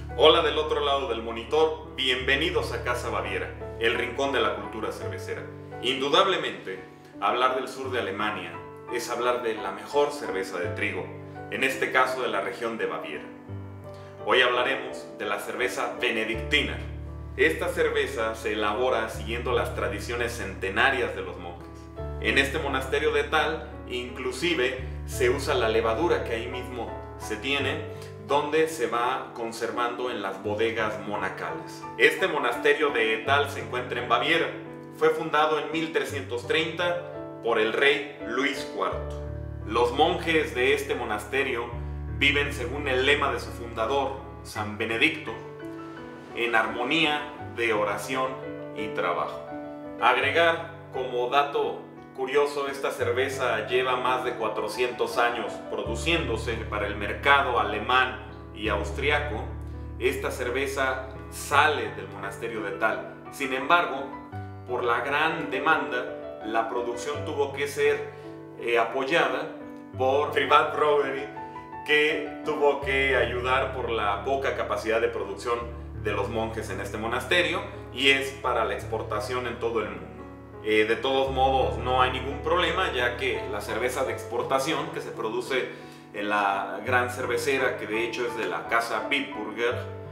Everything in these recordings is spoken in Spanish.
Hola del otro lado del monitor, bienvenidos a Casa Baviera, el rincón de la cultura cervecera. Indudablemente, hablar del sur de Alemania es hablar de la mejor cerveza de trigo, en este caso de la región de Baviera. Hoy hablaremos de la cerveza benedictina. Esta cerveza se elabora siguiendo las tradiciones centenarias de los monjes. En este monasterio de Etal, inclusive, se usa la levadura que ahí mismo se tiene, donde se va conservando en las bodegas monacales. Este monasterio de Etal se encuentra en Baviera. Fue fundado en 1330 por el rey Luis IV. Los monjes de este monasterio viven según el lema de su fundador, San Benedicto, en armonía de oración y trabajo. Agregar como dato curioso, esta cerveza lleva más de 400 años produciéndose para el mercado alemán y austriaco. Esta cerveza sale del monasterio de Etal. Sin embargo, por la gran demanda, la producción tuvo que ser apoyada por Privat Brewery, que tuvo que ayudar por la poca capacidad de producción de los monjes en este monasterio, y es para la exportación en todo el mundo. De todos modos, no hay ningún problema, ya que la cerveza de exportación que se produce en la gran cervecera, que de hecho es de la casa Bitburger,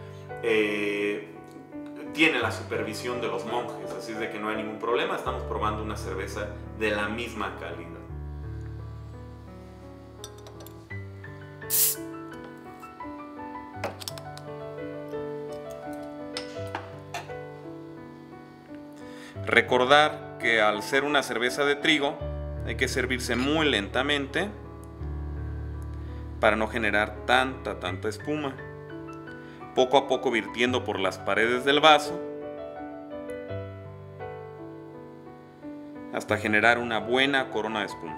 tiene la supervisión de los monjes, así es de que no hay ningún problema. Estamos probando una cerveza de la misma calidad. Recordar que al ser una cerveza de trigo hay que servirse muy lentamente para no generar tanta espuma, poco a poco virtiendo por las paredes del vaso hasta generar una buena corona de espuma.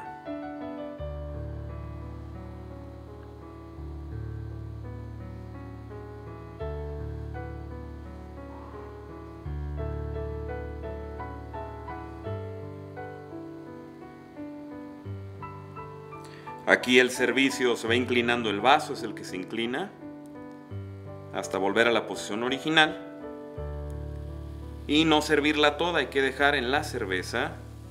Aquí el servicio se va inclinando, el vaso es el que se inclina hasta volver a la posición original, y no servirla toda, hay que dejar en la cerveza,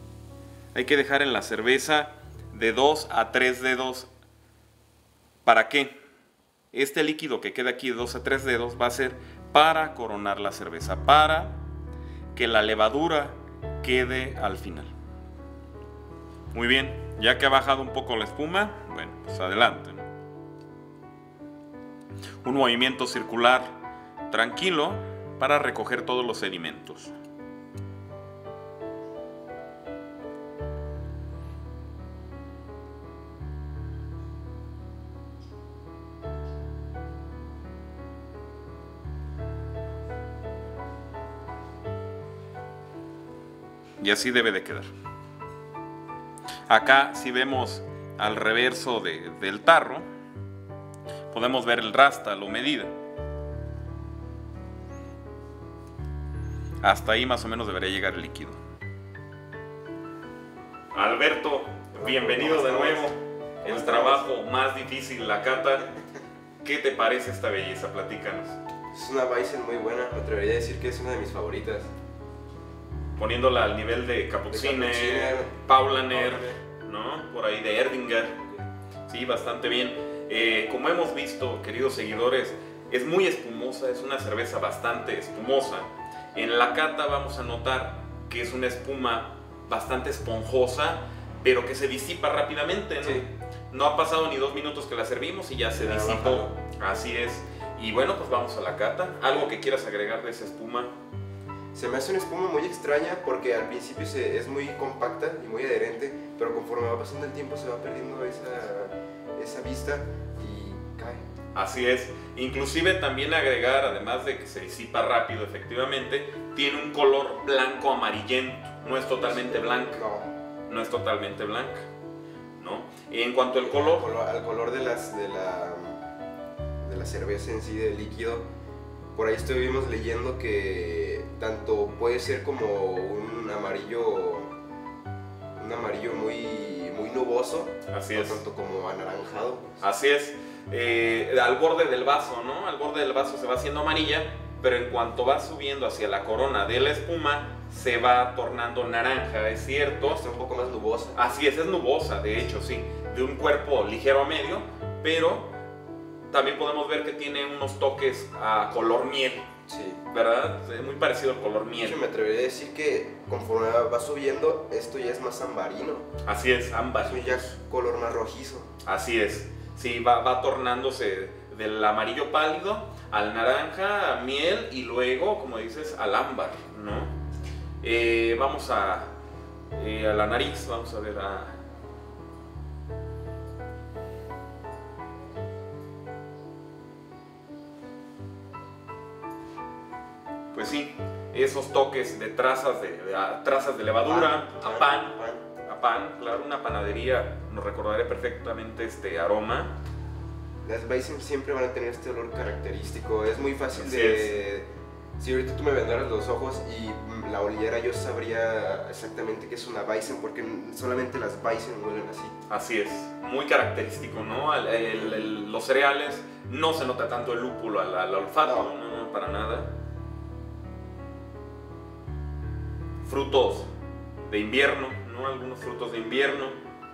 de 2 a 3 dedos. ¿Para qué? Este líquido que queda aquí de 2 a 3 dedos va a ser para coronar la cerveza, para que la levadura quede al final. Muy bien. Ya que ha bajado un poco la espuma, bueno, pues adelante, ¿no? Un movimiento circular tranquilo para recoger todos los sedimentos. Y así debe de quedar. Acá, si vemos al reverso del tarro, podemos ver el rasta, la medida. Hasta ahí más o menos debería llegar el líquido. Alberto, bienvenido de nuevo. El trabajo más difícil, la cata. ¿Qué te parece esta belleza? Platícanos. Es una Weizen muy buena, me atrevería a decir que es una de mis favoritas. Poniéndola al nivel de Kapuziner, Paulaner, ¿no? Por ahí de Erdinger. Sí, bastante bien. Como hemos visto, queridos seguidores, es muy espumosa, es una cerveza bastante espumosa. En la cata vamos a notar que es una espuma bastante esponjosa, pero que se disipa rápidamente, ¿no? Sí. No ha pasado ni 2 minutos que la servimos y ya se disipó. Así es. Y bueno, pues vamos a la cata. ¿Algo que quieras agregar de esa espuma? Se me hace una espuma muy extraña porque al principio es muy compacta y muy adherente, pero conforme va pasando el tiempo se va perdiendo esa vista y cae. Así es. Inclusive también agregar, además de que se disipa rápido, efectivamente, tiene un color blanco amarillento. No es totalmente blanca. No es totalmente blanca, ¿no? En cuanto al color... Al color de la cerveza en sí, del líquido, por ahí estuvimos leyendo que tanto puede ser como un amarillo muy nuboso, Así no es. tanto como anaranjado. Así es. Al borde del vaso, ¿no? Al borde del vaso se va haciendo amarilla, pero en cuanto va subiendo hacia la corona de la espuma, se va tornando naranja, es cierto. Está un poco más nubosa. Así es nubosa, de hecho, sí. De un cuerpo ligero a medio, pero también podemos ver que tiene unos toques a color miel, Sí. ¿verdad? Muy parecido al color De miel. hecho, me atrevería a decir que conforme va subiendo, esto ya es más ambarino. Así es, ámbar. Es ya color más rojizo. Así es. Sí, va tornándose del amarillo pálido al naranja, a miel y luego, como dices, al ámbar, ¿no? Vamos a la nariz, vamos a ver a... Pues sí, esos toques de trazas de levadura, a pan, claro, una panadería nos recordaría perfectamente este aroma. Las Weizen siempre van a tener este olor característico. Es muy fácil Así de... Si ahorita tú me vendaras los ojos y la oliera, yo sabría exactamente que es una Weizen, porque solamente las Weizen huelen así. Así es, muy característico, ¿no? Los cereales, no se nota tanto el lúpulo al olfato, no, para nada. Frutos de invierno, ¿no? Algunos frutos de invierno.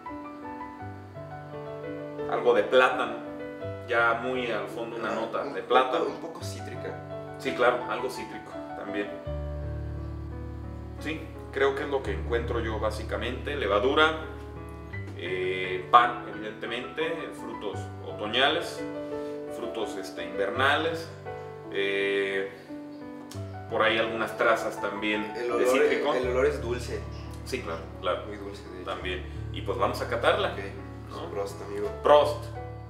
Algo de plátano, ya muy al fondo una nota de plátano. Un poco cítrica. Sí, claro, algo cítrico también. Sí, creo que es lo que encuentro yo básicamente. Levadura, pan, evidentemente, frutos otoñales, frutos invernales, por ahí algunas trazas también de cítrico. El olor es dulce. Sí, claro, claro, Muy dulce, de hecho. también. Y pues vamos a catarla. Ok, ¿no? Prost, amigo. Prost.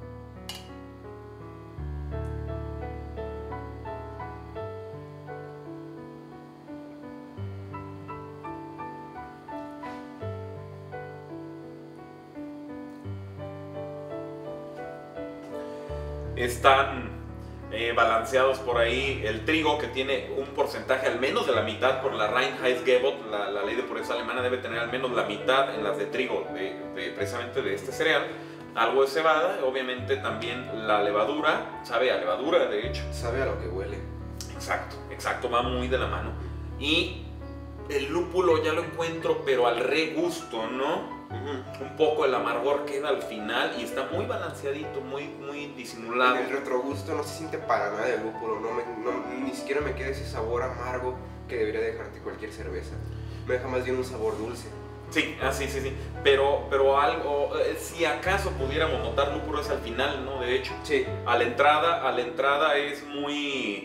Están balanceados por ahí el trigo, que tiene un porcentaje al menos de la mitad por la Reinheitsgebot, la ley de pureza alemana debe tener al menos la mitad en las de trigo, precisamente de este cereal. Algo de cebada, obviamente también la levadura, sabe a levadura de hecho. Sabe a lo que huele. Exacto, va muy de la mano. Y el lúpulo ya lo encuentro, pero al regusto, ¿no? Un poco el amargor queda al final y está muy balanceadito, muy disimulado. En el retrogusto no se siente para nada de lúpulo, ni siquiera me queda ese sabor amargo que debería dejarte cualquier cerveza. Me deja más bien un sabor dulce. Sí, sí. Pero algo, si acaso pudiéramos notar lúpulo es al final, ¿no? De hecho, Sí. a la entrada es muy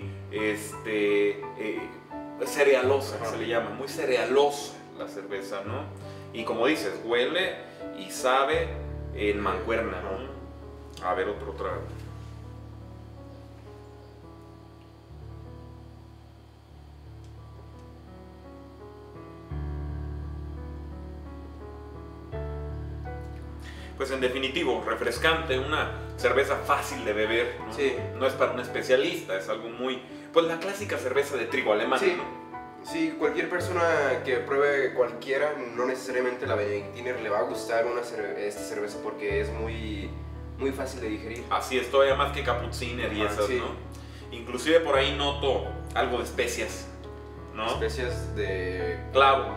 cerealosa, se le llama, muy cerealosa la cerveza, ¿no? Y como dices, huele y sabe en mancuerna, ¿no? A ver, otro trago. Pues en definitivo, refrescante, una cerveza fácil de beber, ¿no? Sí. No es para un especialista, es algo muy... Pues la clásica cerveza de trigo alemán, Sí. ¿no? Sí, cualquier persona que pruebe cualquiera, no necesariamente la Benedictiner, le va a gustar esta cerveza porque es muy fácil de digerir. Así es, todavía más que Kapuziner y Ajá, esas, sí. ¿no? Inclusive por ahí noto algo de especias, ¿no? Especias de Clavo.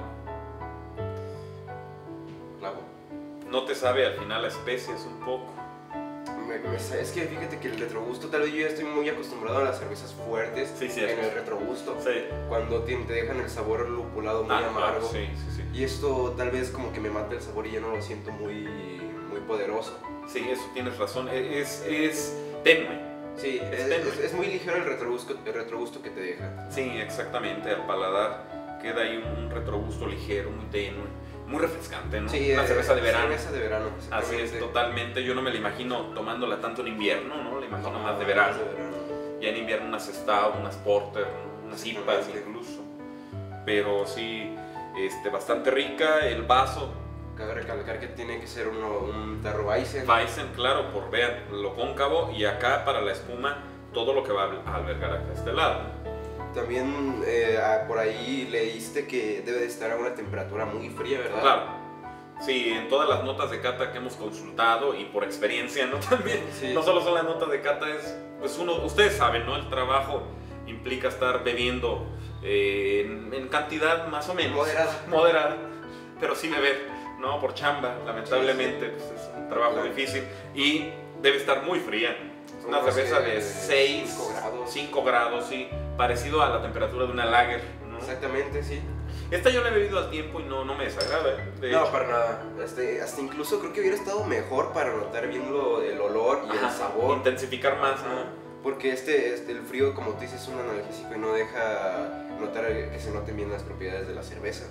clavo. No te sabe al final a especias un poco. Es que fíjate que el retrogusto, tal vez yo ya estoy muy acostumbrado a las cervezas fuertes. Sí, cierto. En el retrogusto, Sí. cuando te dejan el sabor lupulado muy Claro, amargo. sí. Y esto tal vez como que me mata el sabor y ya no lo siento muy poderoso. Sí, eso tienes razón. Es tenue. Sí, tenue. es muy ligero el retrogusto que te deja. Sí, exactamente. Al paladar queda ahí un retrogusto ligero, muy tenue, muy refrescante, ¿no? Sí, una cerveza de verano. Cerveza de verano, Así es, exactamente. totalmente. Yo no me la imagino tomándola tanto en invierno, ¿no? La imagino No, más de verano. más de verano. Ya en invierno unas stout, unas porter, ¿no? Unas IPAs Exactamente. incluso. Pero sí, bastante rica. El vaso, Cabe recalcar que tiene que ser un tarro Weizen. Weizen, claro, por vean lo cóncavo. Y acá para la espuma, todo lo que va a albergar acá a este lado. También por ahí leíste que debe de estar a una temperatura muy fría, ¿verdad? Claro, Sí, en todas las notas de cata que hemos consultado y por experiencia, ¿no? También, Sí. no solo son las notas de cata, es, pues ustedes saben, ¿no? El trabajo implica estar bebiendo en cantidad más o menos moderada, pero sí beber, ¿no? Por chamba, lamentablemente, Sí. pues es un trabajo difícil y debe estar muy fría. Es una cerveza de 5 grados, sí, parecido a la temperatura de una lager, ¿no? Exactamente, sí. Esta yo la he bebido al tiempo y no me desagrada, de No, hecho. para nada. Hasta incluso creo que hubiera estado mejor para notar bien el olor y el sabor. Intensificar más, ¿no? Porque el frío, como tú dices, es un analgésico y no deja notar que se noten bien las propiedades de la cerveza.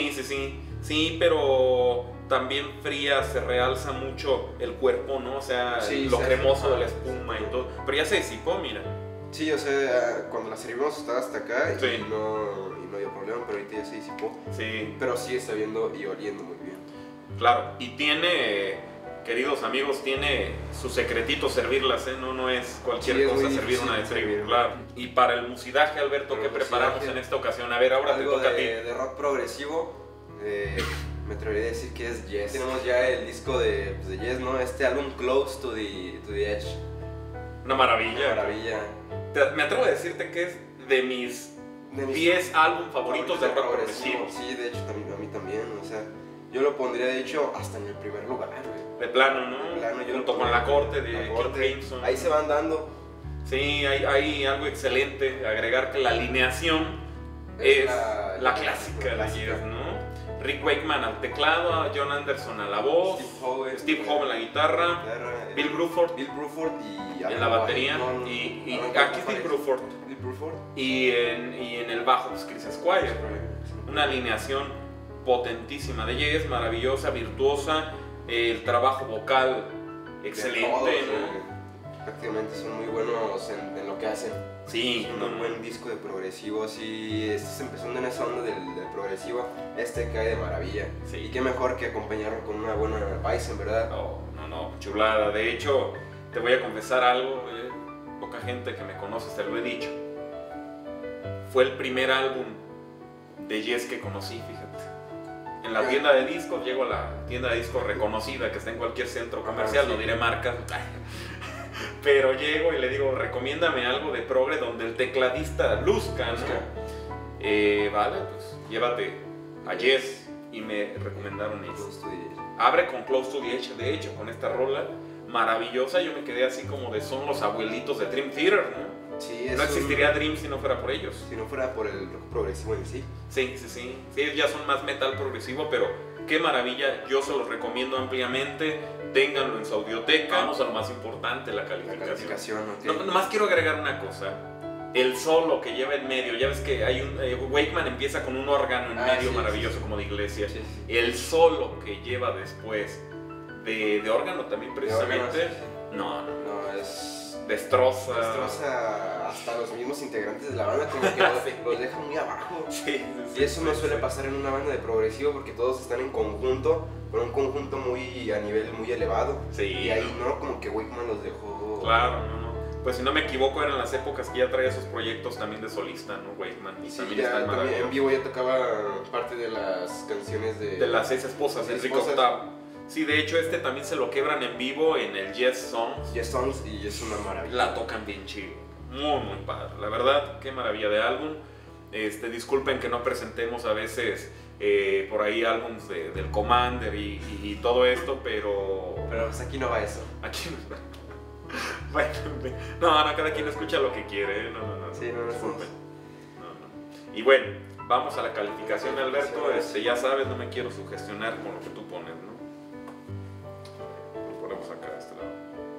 Sí, pero también fría se realza mucho el cuerpo, ¿no? O sea, Sí, lo cremoso de la hace- espuma y todo. Pero ya se disipó, mira. Sí, o sea, cuando la servimos estaba hasta acá Sí. y no dio problema, pero ahorita ya se disipó. Sí, Pero sigue sabiendo y oliendo muy bien. claro. Y tiene, queridos amigos, tiene su secretito servirlas, ¿eh? No es cualquier Sí, es cosa muy servir difícil una de trigo, servir. claro. Y para el musidaje, Alberto, Para ¿qué el preparamos musidaje, en esta ocasión? A ver, ahora te Algo toca a ti. de rock progresivo, me atrevería a decir que es Yes. Tenemos ya el disco de Yes, ¿no? Este álbum Close to the Edge. Una maravilla. Una maravilla. Me atrevo a decirte que es de mis De mis 10 álbums favoritos de rock progresivo. Sí, de hecho, también, a mí también. O sea, yo lo pondría, de hecho, hasta en el primer lugar, güey. De plano, ¿no? De plano, yo Junto lo con pondría La Corte de La King Corte. Crimson. Ahí se van dando. Sí, hay algo excelente. Agregar que la alineación es la clásica de Yes, ¿no? Rick Wakeman al teclado, a John Anderson a la voz, Steve Howe en la guitarra, Bill Bruford Bill Bruford y en la batería, y aquí es Bill Bruford. Bill Bruford. Y en el bajo, pues Chris Squire. Una alineación potentísima de Yes, maravillosa, virtuosa, el trabajo vocal excelente, Todos, ¿no? Prácticamente son muy buenos en lo que hacen. Sí, Es un buen disco de progresivo, sí, estás empezando en esa onda del progresivo, cae de maravilla. Sí. Y qué mejor que acompañarlo con una buena Bison, ¿verdad? No, chulada. De hecho, te voy a confesar algo, poca gente que me conoce te lo he dicho. Fue el primer álbum de Yes que conocí, fíjate. En la tienda de discos, llego a la tienda de discos reconocida que está en cualquier centro comercial, sí. no diré marcas, pero llego y le digo, recomiéndame algo de progre donde el tecladista luzca, ¿no? Vale, pues llévate a Yes, y me recomendaron eso. Close to the Edge. Abre con Close to the Edge, de hecho, con esta rola maravillosa. Yo me quedé así como de son los abuelitos de Dream Theater, ¿no? Sí, No existiría Dream si no fuera por ellos. Si no fuera por el rock progresivo en sí. Sí, ellos ya son más metal progresivo, pero qué maravilla, yo se los recomiendo ampliamente. Ténganlo en su audioteca. Vamos a lo más importante, la La calificación. calificación, ok. No, nomás quiero agregar una cosa. El solo que lleva en medio, ya ves que hay Wakeman empieza con un órgano en medio sí, maravilloso sí. como de iglesia. Sí, sí. El solo que lleva después de órgano también precisamente, De órgano, sí. no, es... destroza. Destroza hasta los mismos integrantes de la banda, como que los deja muy abajo. Sí, Y eso no suele pasar en una banda de progresivo porque todos están en conjunto, pero un conjunto muy a nivel muy elevado. Sí, Y ahí no, como que Wakeman los dejó. Claro, no. Pues si no me equivoco eran las épocas que ya traía esos proyectos también de solista, ¿no? Wakeman. Y Sí, también ya están también en maravillosos. vivo ya tocaba parte de las canciones De las 6 esposas, Seis Enrique esposas. VIII. Sí, de hecho este también se lo quebran en vivo en el Yes Songs. Yes Songs y es una maravilla. La tocan bien chido. Muy padre. La verdad, qué maravilla de álbum. Disculpen que no presentemos a veces por ahí álbums del Commander y todo esto, pero Pero pues aquí no va eso. aquí no. Bueno, no, cada quien escucha lo que quiere. No. Sí, no, Disculpen. No. Y bueno, vamos a la calificación, Alberto. Ya sabes, no me quiero sugestionar con lo que tú pones, ¿no? Lo ponemos acá a este lado.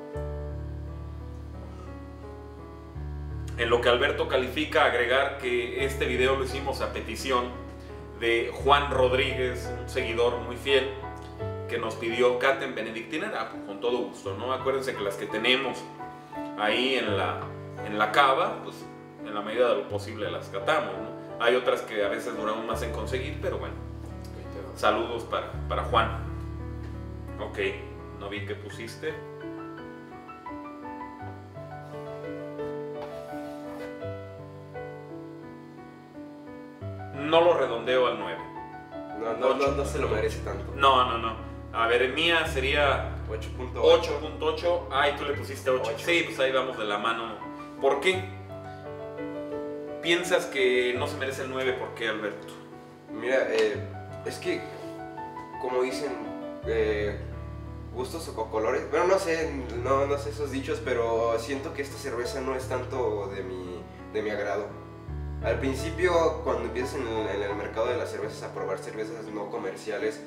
En lo que Alberto califica, agregar que este video lo hicimos a petición de Juan Rodríguez, un seguidor muy fiel, que nos pidió Caten Benedictina, con todo gusto, ¿no? Acuérdense que las que tenemos ahí en la cava, pues en la medida de lo posible las catamos, ¿no? Hay otras que a veces duramos más en conseguir, pero bueno. Saludos para Juan. Ok, no vi que pusiste. No lo redondeo al 9. No se lo merece tanto. No. A ver, mía sería 8.8. 8.8. Ay, tú le pusiste 8. Sí, pues ahí vamos de la mano. ¿Por qué? ¿Piensas que no se merece el 9? ¿Por qué, Alberto? Mira, es que, como dicen, gustos o colores. Bueno, no sé esos dichos, pero siento que esta cerveza no es tanto de mi agrado. Al principio, cuando empiezas en el mercado de las cervezas a probar cervezas no comerciales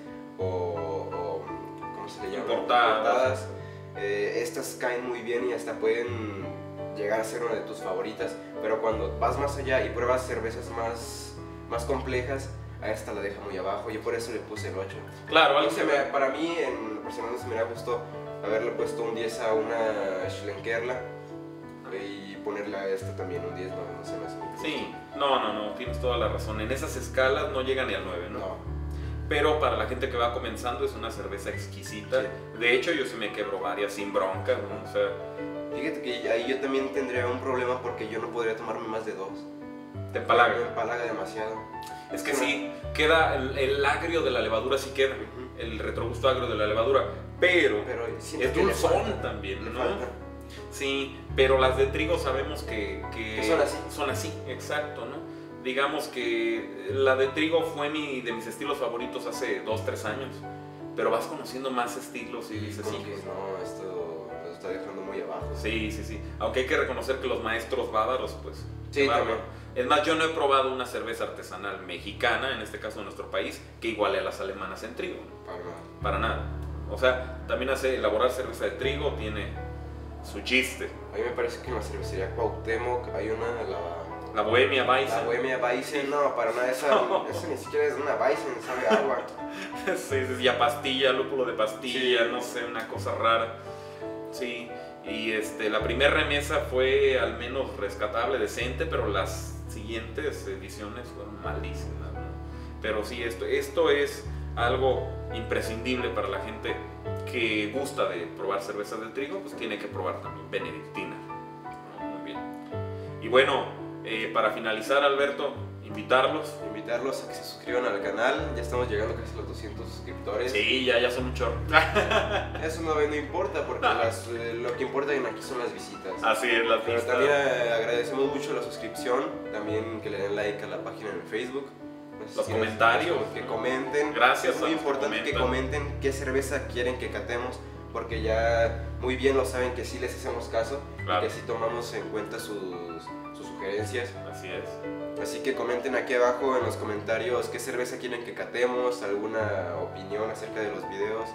o ¿cómo se le llama? Importadas. Estas caen muy bien y hasta pueden llegar a ser una de tus favoritas, pero cuando vas más allá y pruebas cervezas más complejas, a esta la deja muy abajo. Yo por eso le puse el 8. Claro, algo Para mí, en personal, se me hubiera gustado haberle puesto un 10 a una Schlenkerla y ponerle a esta también un 10, no se me hace muy justo. Sí, no, tienes toda la razón. En esas escalas no llega ni al 9, ¿no? No. Pero para la gente que va comenzando es una cerveza exquisita. Sí. De hecho, yo sí me quebro varias sin bronca, ¿no? O sea, Fíjate que ahí yo también tendría un problema porque yo no podría tomarme más de 2. te empalaga. Me empalaga demasiado. Es que sí, queda el agrio de la levadura, sí queda. Ujú. El retrogusto agrio de la levadura. Pero siento es que le dulzón falta, también, le ¿no? falta. Sí, pero las de trigo sabemos que son así. Son así, exacto, ¿no? Digamos que la de trigo fue de mis estilos favoritos hace 2-3 años. Pero vas conociendo más estilos y dices, Como sí, que no, esto lo está dejando muy abajo. sí. Aunque hay que reconocer que los maestros bávaros, pues... Sí, bárbaro. también. Es más, yo no he probado una cerveza artesanal mexicana, en este caso de nuestro país, que iguale a las alemanas en trigo. Para nada. O sea, también elaborar cerveza de trigo tiene su chiste. A mí me parece que en la cervecería Cuauhtémoc hay una, La Bohemia Weizen. la Bohemia Weizen, no, para nada, esa ni siquiera es una Weizen, sabe a agua. Sí, ya pastilla, lúpulo de pastilla, Sí. no sé, una cosa rara. Sí, y la primera remesa fue al menos rescatable, decente, pero las siguientes ediciones fueron malísimas, ¿no? Pero sí, esto es algo imprescindible para la gente que gusta de probar cervezas de trigo, pues tiene que probar también benedictina, ¿no? Muy bien. Y bueno, para finalizar, Alberto, invitarlos. Invitarlos a que se suscriban al canal, ya estamos llegando casi a los 200 suscriptores. Sí, ya son un chorro. Eso no importa, porque lo que importa aquí son las visitas. Así es, las Pero vistas. también agradecemos mucho la suscripción, también que le den like a la página en Facebook. Los comentarios, que ¿no? comenten. Gracias Es a muy los que importante que comenten qué cerveza quieren que catemos, porque ya muy bien lo saben que sí les hacemos caso, Claro. y que sí tomamos en cuenta sus sugerencias. Así es. Así que comenten aquí abajo en los comentarios qué cerveza quieren que catemos, alguna opinión acerca de los videos.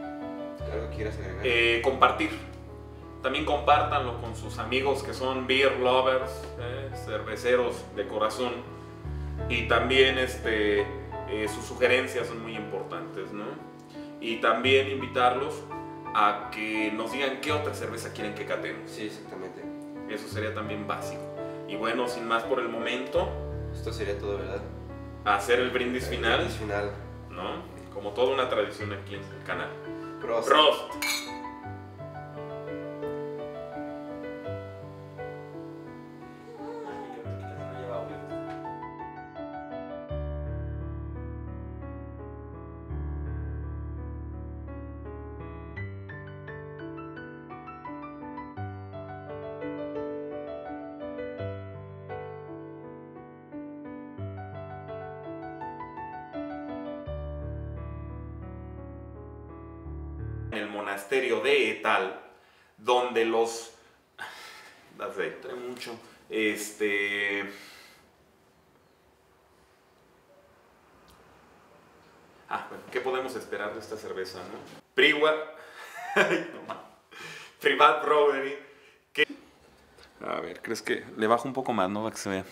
¿Algo que quieras agregar? Compartir. También compártanlo con sus amigos que son beer lovers, cerveceros de corazón. Y también sus sugerencias son muy importantes, ¿no? Y también invitarlos a que nos digan qué otra cerveza quieren que catemos. Sí, exactamente. Eso sería también básico. Y bueno, sin más por el momento, Esto sería todo, ¿verdad? hacer el brindis final, Brindis final. ¿no? Como toda una tradición aquí en el canal. Prost. Prost. En el monasterio de Etal, donde los... Trae mucho. Bueno, ¿qué podemos esperar de esta cerveza, no? Privat Brewery. A ver, ¿crees que le bajo un poco más, no? Para que se vea.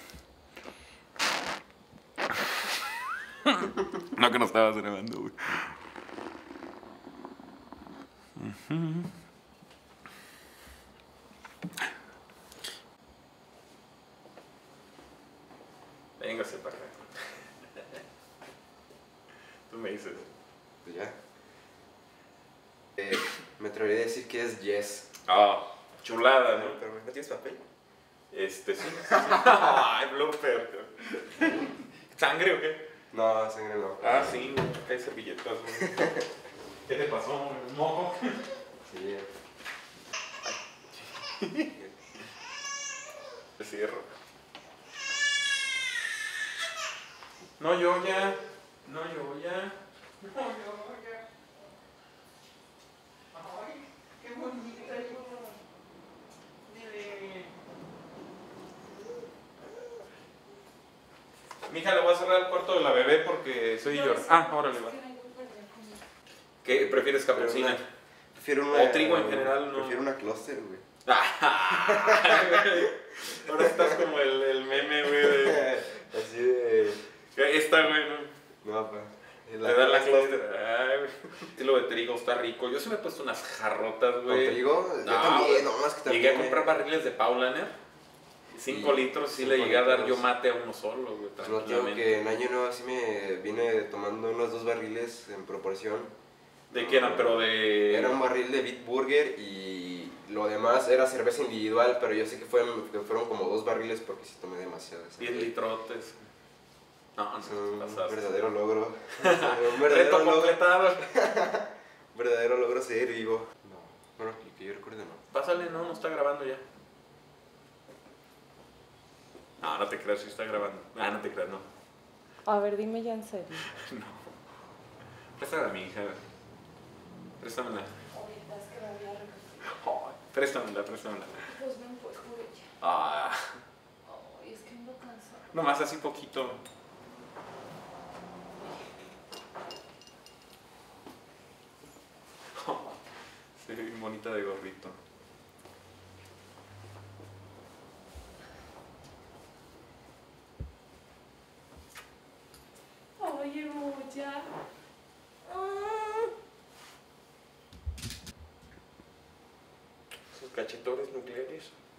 No, que no estabas grabando, güey. Véngase para acá. Tú me dices. Pues ya. Me atrevería a decir que es Yes. Chulada, ¿no? Pero ¿no tienes papel? Sí. Ay, blooper. ¿Sangre o qué? No, sangre no. Sí, acá hay servilletas, güey. ¿Qué te pasó? ¿Un moco? Sí. Te cierro. No yo ya. No yo ya. No yo ya. Ay, qué bonita yo. Mire. Mija, le voy a cerrar el cuarto de la bebé porque soy yo. Ah, órale, va. ¿Qué prefieres, capucina? Prefiero una. O trigo en general, no. Prefiero una cluster, güey. Ahora estás como el meme, güey. Así de. Esta, güey, ¿no? No, pa. Te da la cluster. Ay, güey. Estilo de trigo, está rico. Yo sí me he puesto unas jarrotas, ¿Con güey. trigo? Yo No, también, no, más que también. Llegué a comprar barriles de Paulaner. 5 litros, sí le llegué a dar yo mate a uno solo, güey. Pues no tengo que en año nuevo así me vine tomando unos 2 barriles en proporción. ¿De qué eran? Pero de... Era un barril de Bitburger y lo demás era cerveza individual, pero yo sé que fueron como 2 barriles porque sí tomé demasiado. 10 litrotes. No, Es no un te pasaste. verdadero logro. Un Reto completado. verdadero logro seguir vivo. No, bueno, que yo recuerde no. Pásale, no está grabando ya. No, no te creas, sí está grabando. Ah, no te creas, no. A ver, dime ya en serio. No. Préstamela a mi hija. Préstamela. Ahorita es que la voy a recoger. Ay, préstamela. Pues ven pues por ella. Ah, Ay, es que ando cansada. nomás así poquito. Se ve bien bonita de gorrito. Oye, mucha. Sus cachetones nucleares.